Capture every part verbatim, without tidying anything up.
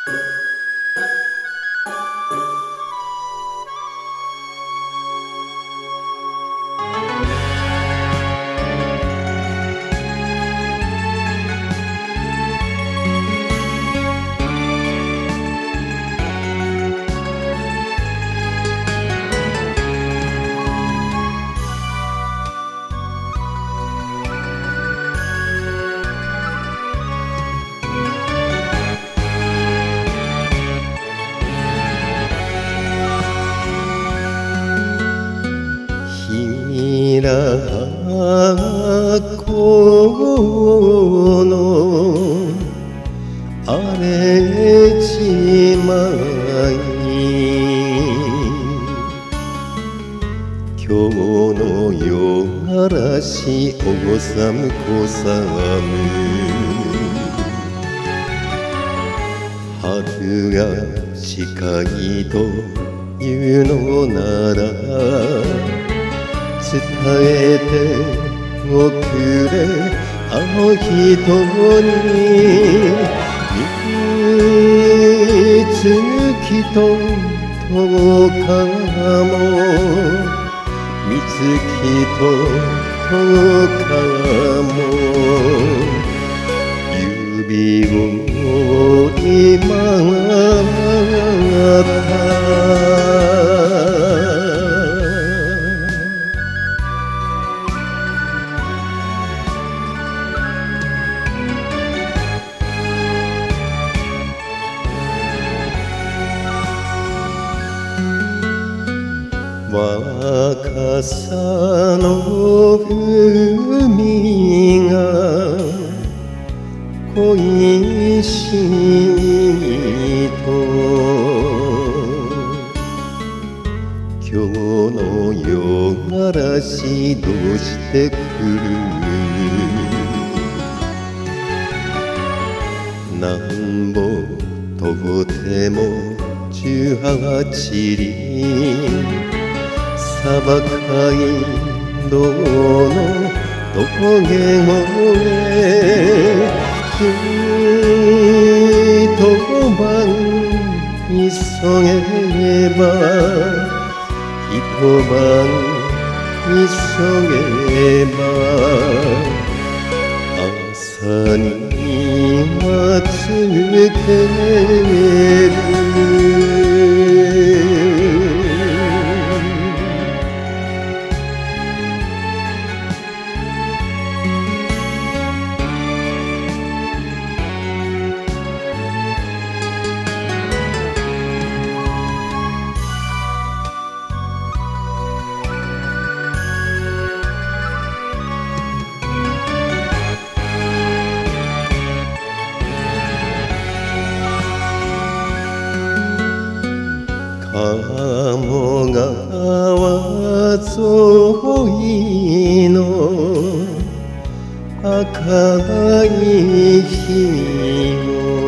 この荒れちまい今日の夜嵐おさむこさむ春が近いというのなら伝えておくれあの人に三月と十日も三月と十日も指を今った若さの海が恋しいと今日の夜嵐どうしてくるなんぼとても十八里砂漠海道の峠越え一晩急げば一晩急げば朝にはつける鴨川沿いの赤い日も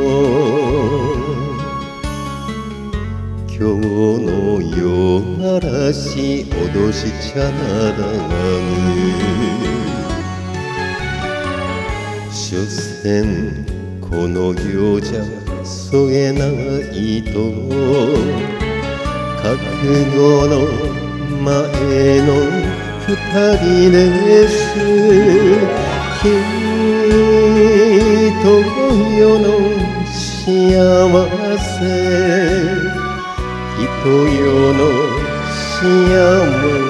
今日の夜嵐脅しちゃならぬ所詮この世じゃ添えないと覚悟の前の二人ですきっと世の幸せきっと世の幸せ